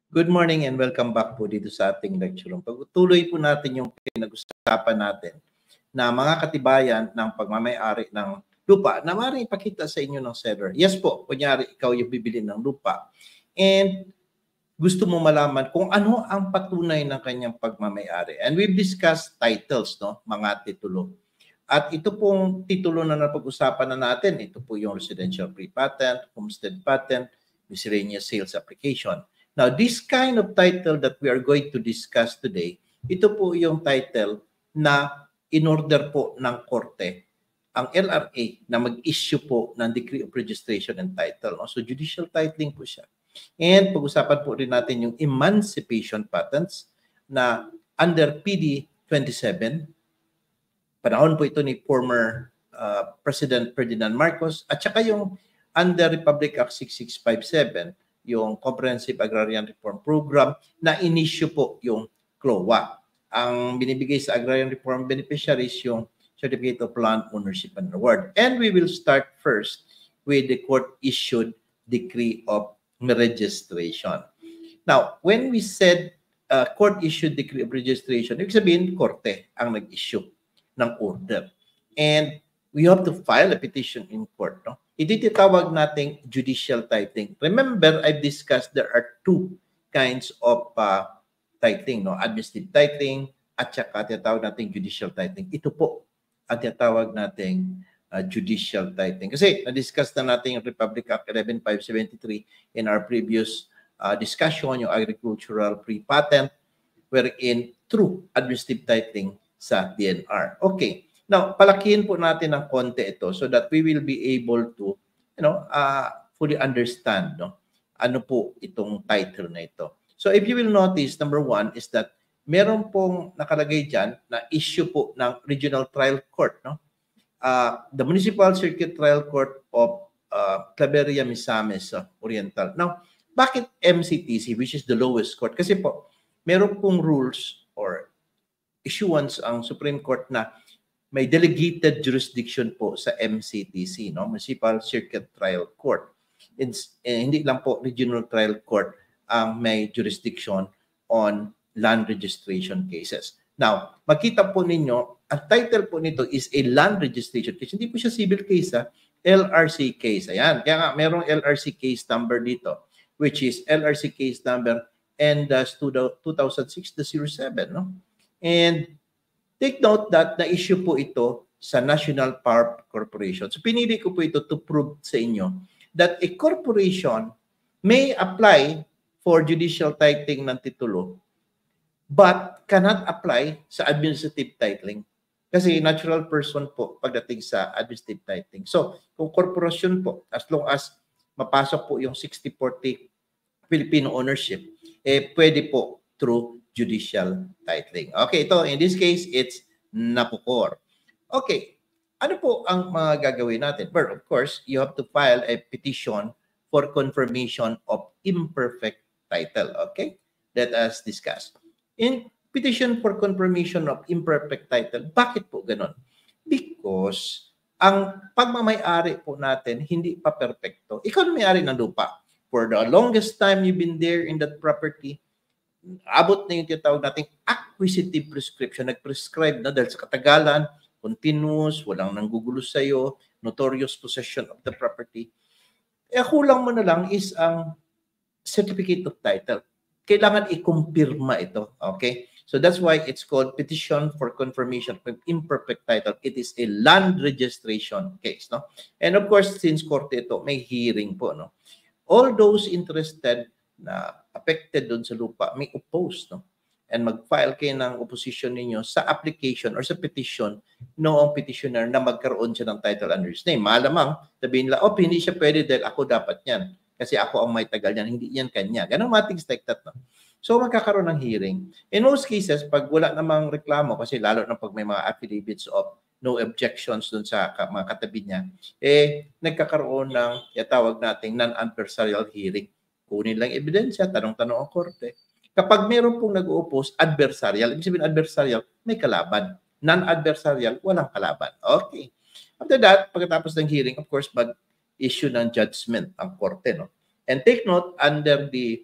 Good morning and welcome back po dito sa ating lecture room. Pagtuloy po natin yung pinag-usapan natin na mga katibayan ng pagmamay-ari ng lupa na maaaring ipakita sa inyo ng seller. Yes po, kunyari ikaw yung bibili ng lupa and gusto mo malaman kung ano ang patunay ng kanyang pagmamay-ari. And we've discussed titles, no? Mga titulo. At ito pong titulo na napag-usapan na natin, ito po yung residential pre-patent, homestead patent, miscellaneous sales application. Now, this kind of title that we are going to discuss today, ito po yung title na in-order po ng korte, ang LRA, na mag-issue po ng Decree of Registration and Title. So, judicial titling po siya. And pag-usapan po rin natin yung emancipation patents na under PD 27. Panahon po ito ni former President Ferdinand Marcos at saka yung under Republic Act 6657, yung Comprehensive Agrarian Reform Program na in-issue po yung CLOA. Ang binibigay sa Agrarian Reform beneficiaries yung Certificate of Land Ownership and Reward. And we will start first with the court-issued Decree of Registration. Now, when we said court-issued Decree of Registration, ibig sabihin, korte ang nag-issue ng order. And we have to file a petition in court, no? Ititawag nating judicial titling. Remember, I've discussed there are two kinds of titling, no? Administrative titling at saka tinatawag nating judicial titling. Ito po ang tinatawag nating judicial titling. Kasi na-discuss na natin yung Republic Act 11573 in our previous discussion, yung agricultural pre-patent, wherein through administrative titling sa DNR. Okay. Now, palakihin po natin ng konti ito so that we will be able to, fully understand, no, ano po itong title na ito. So, if you will notice, number one is that meron pong nakalagay dyan na issue po ng Regional Trial Court, no? The Municipal Circuit Trial Court of Claveria, Misamis Oriental. Now, bakit MCTC, which is the lowest court? Kasi po, meron pong rules or issuance ang Supreme Court na may delegated jurisdiction po sa MCTC, no? Municipal Circuit Trial Court. Hindi lang po Regional Trial Court ang may jurisdiction on land registration cases. Now, makita po ninyo, ang title po nito is a land registration case. Hindi po siya civil case, LRC case. Ayan, kaya nga merong LRC case number dito, which is LRC case number N-2006-07, no? And take note that na-issue po ito sa National Power Corporation. So pinili ko po ito to prove sa inyo that a corporation may apply for judicial titling ng titulo but cannot apply sa administrative titling. Kasi natural person po pagdating sa administrative titling. So kung corporation po, as long as mapasok po yung 60-40 Filipino ownership, pwede po through judicial titling. Okay, ito, in this case, it's NAPOCOR. Okay, ano po ang mga gagawin natin? Well, of course, you have to file a petition for confirmation of imperfect title. Okay, let us discuss. In petition for confirmation of imperfect title, bakit po ganon? Because ang pagmamay-ari po natin hindi pa perfecto. Ikaw na may-ari ng lupa. For the longest time you've been there in that property, abot na yung tinatawag nating acquisitive prescription. Nag-prescribe na dahil sa katagalan, continuous, walang nanggugulo sa'yo, notorious possession of the property. Kulang mo na lang is ang certificate of title. Kailangan i-kumpirma ito. Okay? So that's why it's called petition for confirmation of imperfect title. It is a land registration case. No? And of course, since korte ito, may hearing po. No? All those interested na affected doon sa lupa, may oppose, no? And mag-file kayo ng opposition ninyo sa application or sa petition noong petitioner na magkaroon siya ng title under his name. Malamang, sabihin nila, hindi siya pwede dahil ako dapat yan. Kasi ako ang may tagal yan, hindi yan kanya. Ganun things like that, no? So, magkakaroon ng hearing. In most cases, pag wala namang reklamo, kasi lalo na pag may mga affidavits of no objections dun sa mga katabi niya, nagkakaroon ng tawag nating non-adversarial hearing. Kunin lang ebidensya, tanong-tanong ang korte. Kapag meron pong nag-oppose, adversarial, ibig sabihin adversarial, may kalaban. Non-adversarial, walang kalaban. Okay. After that, pagkatapos ng hearing, of course, mag-issue ng judgment ang korte, no? And take note, under the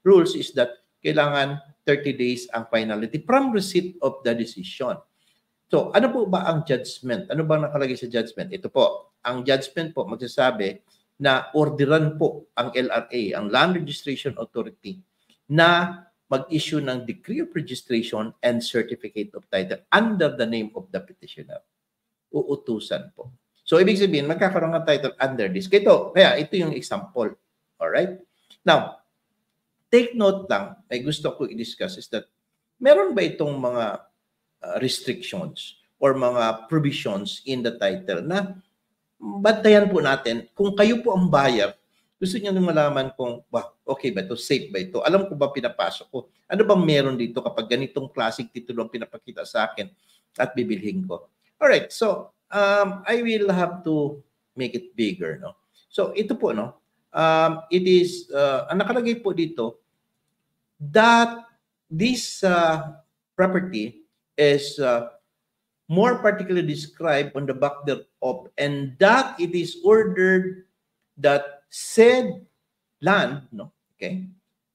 rules is that kailangan 30 days ang finality from receipt of the decision. So, ano po ba ang judgment? Ano ba nakalagay sa judgment? Ito po, ang judgment po magsasabi na orderan po ang LRA, ang Land Registration Authority, na mag-issue ng decree of registration and certificate of title under the name of the petitioner. Uutusan po. So, ibig sabihin, magkakaroon ng title under this. Kaya ito yung example. Alright? Now, take note lang, ay gusto ko i-discuss is that meron ba itong mga restrictions or mga provisions in the title na bantayan po natin kung kayo po ang buyer, gusto niyo malaman kung, okay ba ito, safe ba ito, alam ko ba pinapasok ko, ano bang meron dito kapag ganitong klaseng titulo ang pinapakita sa akin at bibilhin ko. Alright, so I will have to make it bigger, no? So ito po, no? It is, ang nakalagay po dito, that this property is more particularly described on the back thereof, and that it is ordered that said land, no, okay,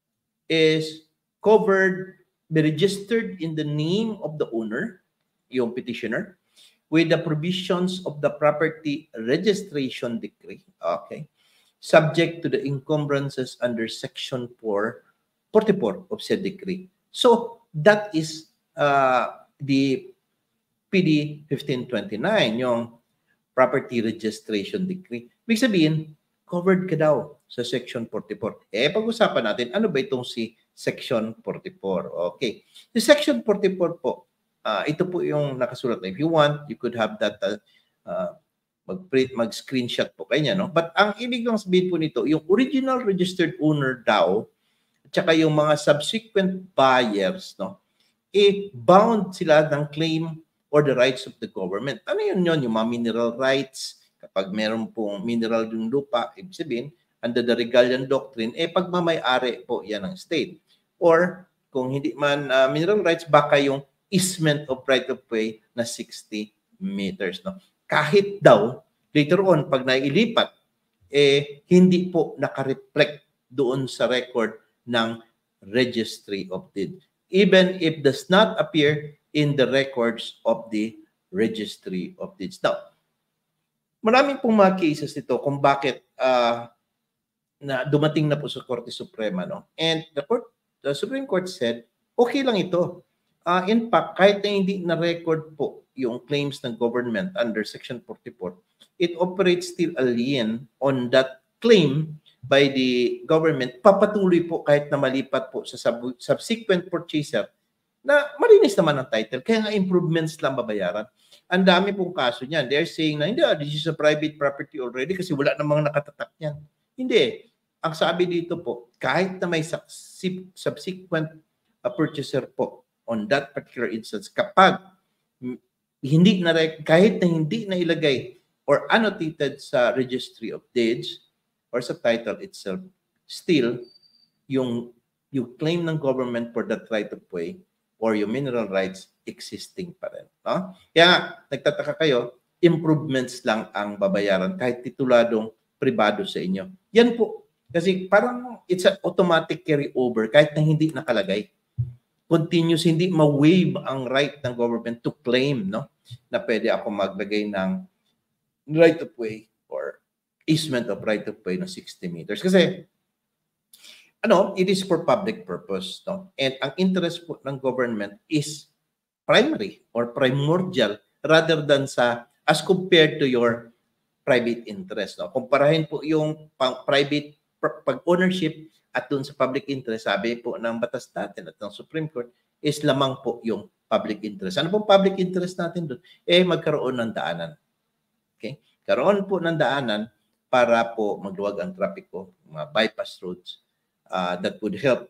is covered, be registered in the name of the owner, yung petitioner, with the provisions of the property registration decree, okay, subject to the encumbrances under Section 44 of said decree. So that is the PD 1529, yung property registration decree. Ibig sabihin, covered ka daw sa Section 44. Pag-usapan natin, ano ba itong si Section 44? Okay. The Section 44 po, ito po yung nakasulat na. If you want, you could have that mag-screenshot po kanya, no? But ang ibig lang sabihin po nito, yung original registered owner daw, at saka yung mga subsequent buyers, no? Bound sila ng claim or the rights of the government. Ano yun? Yung mga mineral rights, kapag meron pong mineral yung lupa, ibig sabihin, under the Regalian Doctrine, pagmamay-ari po yan ng state. Or, kung hindi man mineral rights, baka yung easement of right of way na 60 meters. No? Kahit daw, later on, pag nailipat, hindi po nakareflect doon sa record ng Registry of Deeds. Even if does not appear in the records of the Registry of Deeds. Now, maraming pong mga cases ito kung bakit na dumating na po sa Korte Suprema, no? And the Supreme Court said, okay lang ito. In fact, kahit na hindi na-record po yung claims ng government under Section 44, it operates still a lien on that claim by the government. Papatuloy po kahit na malipat po sa subsequent purchaser na malinis naman ang title. Kaya nga improvements lang babayaran. Ang dami pong kaso niyan. They're saying na, hindi, this is a private property already kasi wala namang nakatatak yan. Hindi. Ang sabi dito po, kahit na may subsequent purchaser po on that particular instance, kapag kahit na hindi na ilagay or annotated sa Registry of Deeds or sa title itself, still, yung claim ng government for that right of way or yung mineral rights existing pa rin. No? Kaya nagtataka kayo, improvements lang ang babayaran kahit tituladong pribado sa inyo. Yan po. Kasi parang it's an automatic carry over kahit na hindi nakalagay. Continuous, hindi ma-waive ang right ng government to claim, no? Na pwede ako maglagay ng right of way or easement of right of way ng 60 meters. Kasi it is for public purpose, no? And ang interest po ng government is primary or primordial rather than as compared to your private interest, no? Kumparahin po yung private pag-ownership at dun sa public interest, sabi po ng batas natin at ng Supreme Court, is lamang po yung public interest. Ano pong public interest natin doon? Magkaroon ng daanan. Okay? Karoon po ng daanan para po magluwag ang trapiko, mga bypass roads, that would help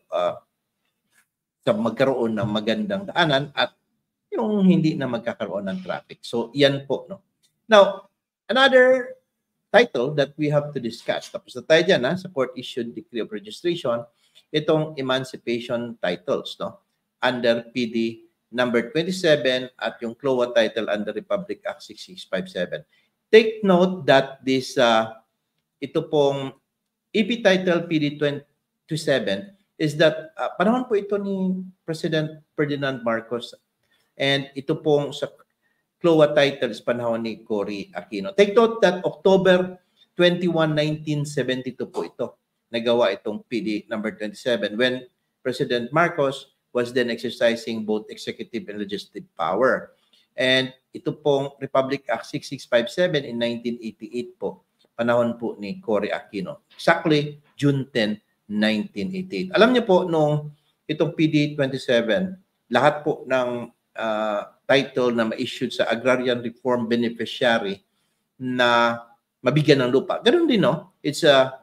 sa magkaroon ng magandang daanan at yung hindi na magkakaroon ng traffic. So, yan po. No? Now, another title that we have to discuss. Tapos na tayo dyan, sa court-issued decree of registration, itong emancipation titles, no? Under PD number 27 at yung CLOA title under Republic Act 6657. Take note that this, ito pong EP title PD 27 is that panahon po ito ni President Ferdinand Marcos, and ito pong sa CLOA titles panahon ni Cory Aquino. Take note that October 21, 1972 po ito. Nagawa itong PD number 27 when President Marcos was then exercising both executive and legislative power. And ito pong Republic Act 6657 in 1988 po, panahon po ni Cory Aquino. Exactly June 10, 1988. Alam niyo po, nung itong PD 27, lahat po ng title na ma-issued sa Agrarian Reform Beneficiary na mabigyan ng lupa. Ganun din, no? It's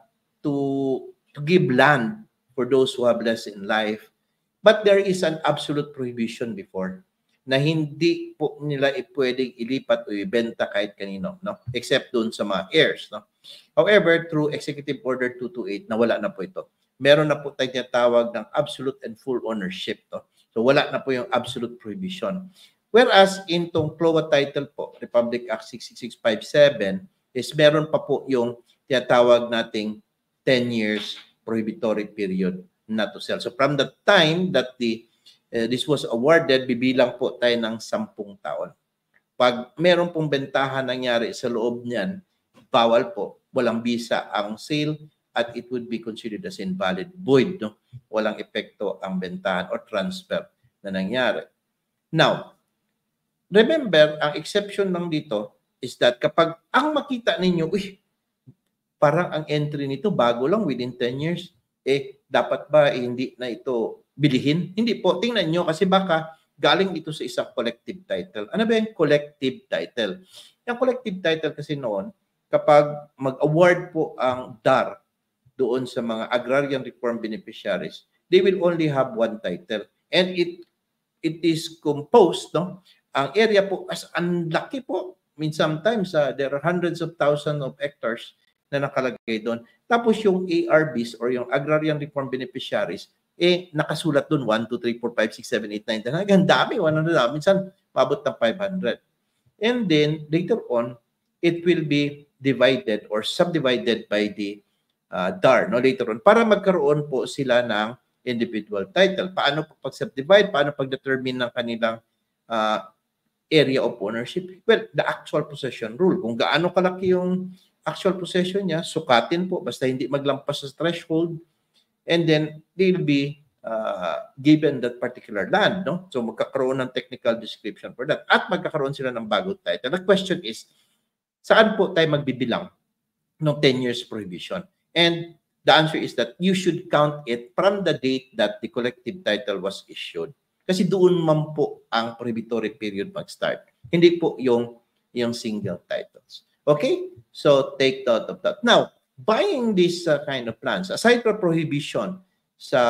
to give land for those who have less in life. But there is an absolute prohibition before na hindi po nila pwedeng ilipat o ibenta kahit kanino, no? Except doon sa mga heirs, no? However, through Executive Order 228, nawala na po ito. Meron na po tayong tinatawag ng absolute and full ownership, no? So wala na po yung absolute prohibition. Whereas in tong CLOA title po, Republic Act 6657, is meron pa po yung tinatawag nating 10 years prohibitory period not to sell. So from the time that this was awarded, bibilang po tayo ng 10 taon. Pag meron pong bentahan nangyari sa loob niyan, bawal po, walang bisa ang sale at it would be considered as invalid, void, no? Walang epekto ang bentahan or transfer na nangyari. Now, remember, ang exception lang dito is that kapag ang makita ninyo, parang ang entry nito bago lang within 10 years, dapat ba hindi na ito bilihin? Hindi po. Tingnan nyo kasi baka galing ito sa isang collective title. Ano ba yung collective title? Yung collective title kasi noon, kapag mag-award po ang DAR doon sa mga agrarian reform beneficiaries, they will only have one title. And it is composed, no? Ang area po, as unlucky po, sometimes there are hundreds of thousands of hectares na nakalagay doon. Tapos yung ARBs or yung Agrarian Reform Beneficiaries, nakasulat doon 1, 2, 3, 4, 5, 6, 7, 8, 9, 10. Hanggang dami, 100, minsan mabot ng 500. And then, later on, it will be divided or subdivided by the DAR, no, later on, para magkaroon po sila ng individual title. Paano pag-subdivide? Paano pag-determine ng kanilang area of ownership? Well, the actual possession rule. Kung gaano kalaki yung actual possession niya, sukatin po, basta hindi maglampas sa threshold, and then they'll be given that particular land, no? So magkakaroon ng technical description for that. At magkakaroon sila ng bagong title. The question is, saan po tayo magbibilang ng 10 years prohibition? And the answer is that you should count it from the date that the collective title was issued. Kasi doon man po ang prohibitory period mag-start. Hindi po yung single titles. Okay? So take note of that. Now, buying this kind of plans, aside from prohibition sa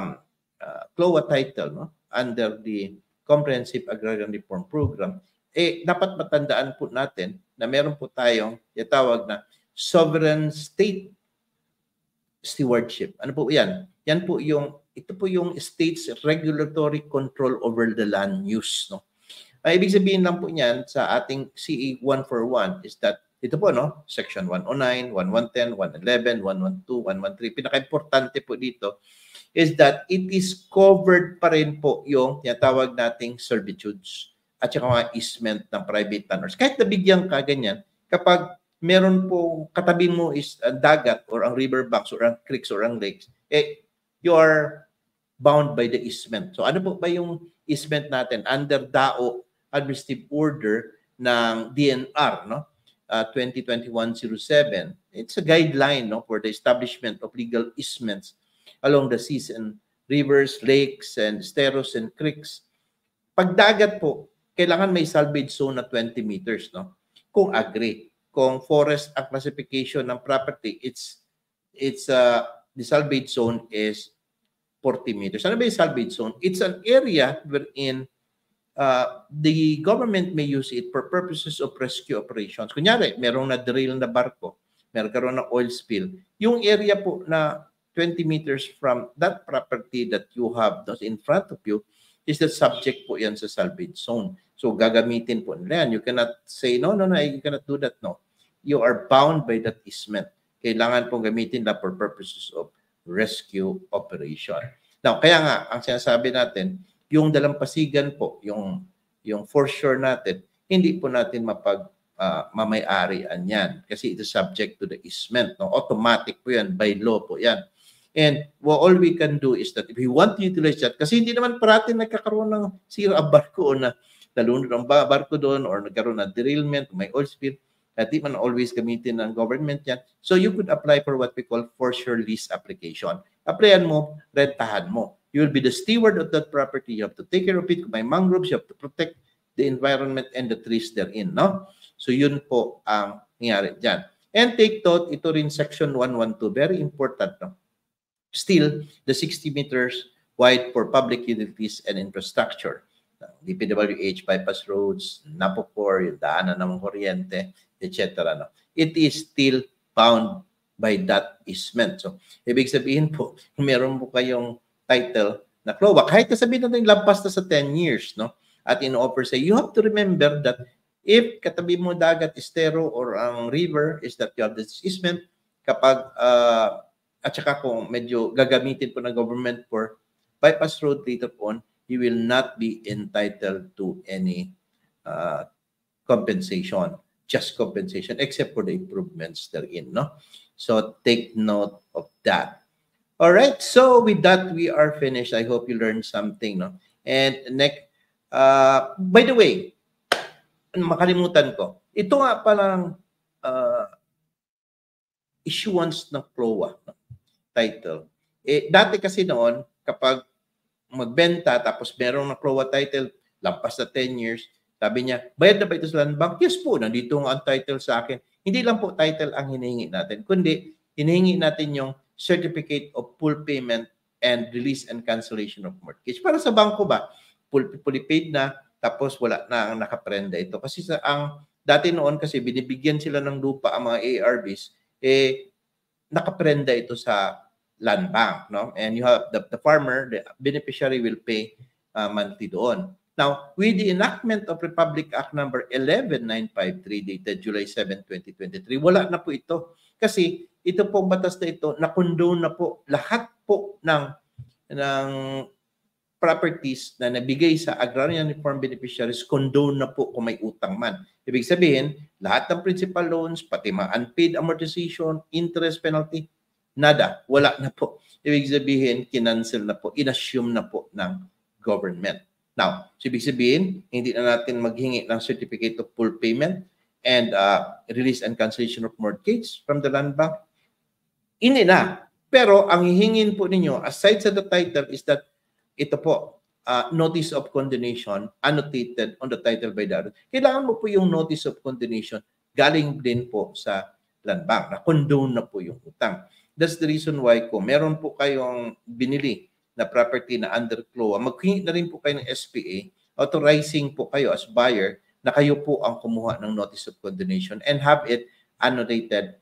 CLOA title, no, under the Comprehensive Agrarian Reform Program, dapat matandaan po natin na meron po tayong itawag na sovereign state stewardship. Ano po yan? Ito po yung state's regulatory control over the land use, no? Ibig sabihin lang po niyan sa ating CE 141 is that ito po, no? Section 109, 1110, 111, 112, 113. Pinaka-importante po dito is that it is covered pa rin po yung tinatawag nating servitudes at saka mga easement ng private landowners. Kahit nabigyan ka ganyan, kapag meron po katabi mo is dagat or ang river banks or ang creeks or ang lakes, you are bound by the easement. So ano po ba yung easement natin? Under DAO Administrative Order ng DNR, no? 2021-07. It's a guideline, no, for the establishment of legal easements along the seas and rivers, lakes, and esteros and creeks. Pag dagat po, kailangan may salvage zone na 20 meters, no? Kung agri. Kung forest ang classification ng property, the salvage zone is 40 meters. Ano ba yung salvage zone? It's an area wherein the government may use it for purposes of rescue operations. Kunyari, merong na-derail na barko, meron karoon ng oil spill. Yung area po na 20 meters from that property that you have in front of you is the subject po yan sa salvage zone. So, gagamitin po nila yan. You cannot say, no, you cannot do that, no. You are bound by that easement. Kailangan pong gamitin na for purposes of rescue operation. Now, kaya nga, ang sinasabi natin, yung dalampasigan po, yung for sure natin, hindi po natin mamay-arian yan kasi it is subject to the easement. No? Automatic po yan, by law po yan. And all we can do is that if we want to utilize that, kasi hindi naman parati nagkakaroon ng sira ang barko o na nalunod ang barko doon or nagkaroon ng derailment, may oil spill, at di man always gamitin ng government yan. So you could apply for what we call for-sure lease application. Applyan mo, rentahan mo. You will be the steward of that property. You have to take care of it. Kung may mangroves, you have to protect the environment and the trees therein. No? So yun po ang nangyari dyan. And take note, ito rin section 112, very important. No? Still, the 60 meters wide for public utilities and infrastructure. DPWH, bypass roads, Napocor, yung daanan ng kuryente, etc. No? It is still bound by that easement. So, ibig sabihin po, kung meron po kayong title na CLOA, kahit sabihin natin lampas na sa 10 years, no? At in-offer say, you have to remember that if katabi mo dagat, estero, or ang river is that you have this easement, kapag, at saka kung medyo gagamitin po ng government for bypass road later on, you will not be entitled to any compensation, just compensation, except for the improvements therein, no? So take note of that. All right, so with that, we are finished. I hope you learned something, no? And next, by the way, makalimutan ko, ito nga palang issuance ng CLOA, no? Title. Dati kasi noon, kapag magbenta, tapos merong na CLOA title, lampas na 10 years, sabi niya, bayad na ba ito sa land bank? Yes po, nandito nga ang title sa akin. Hindi lang po title ang hinihingi natin, kundi hinihingi natin yung certificate of full payment and release and cancellation of mortgage. Para sa bangko ba, fully paid na, tapos wala na ang nakaprenda ito. Kasi dati noon kasi binibigyan sila ng lupa ang mga ARBs, nakaprenda ito sa land bank, no? And you have the farmer, the beneficiary will pay monthly doon. Now, with the enactment of Republic Act number 11953 dated July 7, 2023, wala na po ito. Kasi ito pong batas na ito, na-condone na po lahat po ng properties na nabigay sa agrarian reform beneficiaries, condone na po kung may utang man. Ibig sabihin, lahat ng principal loans, pati mga unpaid amortization, interest penalty, nada, wala na po. Ibig sabihin, kinancel na po, inassume na po ng government. Now, so ibig sabihin, hindi na natin maghingi ng certificate of full payment and release and cancellation of mortgage from the land bank. Hindi na. Pero ang hihingin po ninyo, aside sa the title, is that ito po, notice of condonation annotated on the title by the other. Kailangan mo po yung notice of condonation galing din po sa land bank. Na-condone na po yung utang. That's the reason why kung meron po kayong binili na property na under CLOA, maghingi na rin po kayo ng SPA, authorizing po kayo as buyer na kayo po ang kumuha ng notice of condonation and have it annotated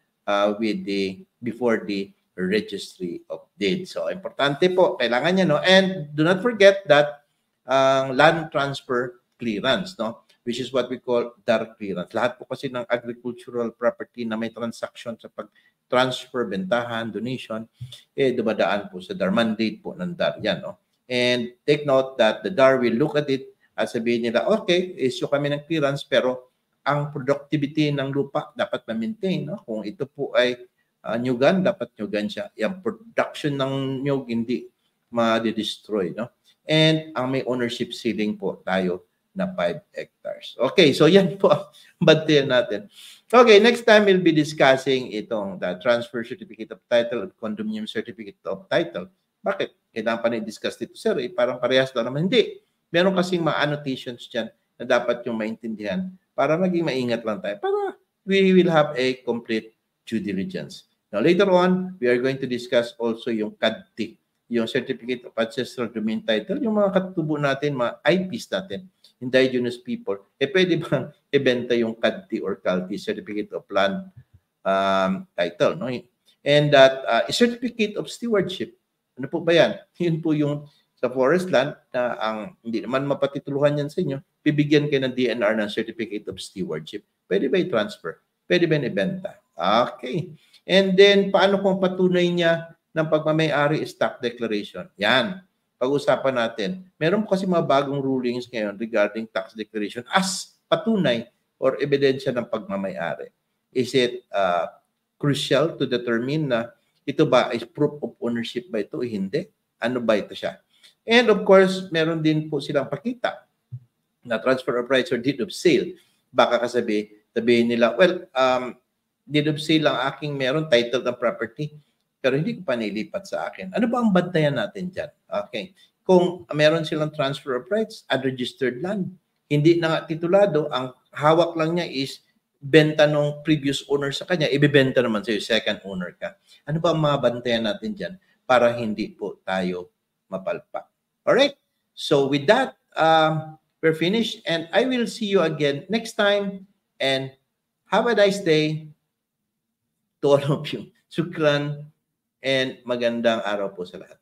before the registry of deeds. So, importante po, kailangan niya, no? And do not forget that land transfer clearance, no? Which is what we call DAR clearance. Lahat po kasi ng agricultural property na may transaction sa pag-transfer, bentahan, donation, dumadaan po sa DAR. Mandate po ng DAR yan, no? And take note that the DAR will look at it at sabihin nila, okay, issue kami ng clearance, pero ang productivity ng lupa dapat ma-maintain, no? Kung ito po ay nyugan, dapat nyugan siya. Yung production ng nyug hindi ma-destroy, no? And ang may ownership ceiling po tayo na 5 hectares. Okay, so yan po ang bantayan natin. Okay, next time we'll be discussing itong the transfer certificate of title at condominium certificate of title. Bakit? Kailangan pa na-discuss dito, sir. Parang parehas lang naman. Hindi. Meron kasing mga annotations dyan na dapat yung maintindihan para maging maingat lang tayo. Para we will have a complete due diligence. Now, later on, we are going to discuss also yung CADT, yung Certificate of Ancestral Domain Title, yung mga katubo natin, mga IPs natin, indigenous people, pwede bang ibenta yung CADT or CALT, Certificate of Land Title, no? And that Certificate of Stewardship, ano po ba yan? Yun po yung sa forest land na hindi naman mapatituluhan yan sa inyo, bibigyan kayo ng DNR ng Certificate of Stewardship. Pwede ba i-transfer? Pwede ba i-benta? Okay. And then, paano kung patunay niya ng pagmamay-ari is stock declaration. Yan. Pag-usapan natin. Meron po kasi mga bagong rulings ngayon regarding tax declaration as patunay or ebidensya ng pagmamay-ari. Is it crucial to determine na ito ba is proof of ownership ba ito o hindi? Ano ba ito siya? And of course, meron din po silang pakita na transfer of rights or deed of sale. Baka sabihin nila, well, deed of sale lang aking meron, title ng property, pero hindi ko pa nilipat sa akin. Ano ba ang bantayan natin dyan? Okay. Kung meron silang transfer of rights, unregistered land, hindi na nga titulado, ang hawak lang niya is benta ng previous owner sa kanya, ibibenta naman sa'yo, second owner ka. Ano ba ang mga bantayan natin dyan para hindi po tayo mapalpak? Alright? So with that, we're finished and I will see you again next time and have a nice day to all of you. Shukran and magandang araw po sa lahat.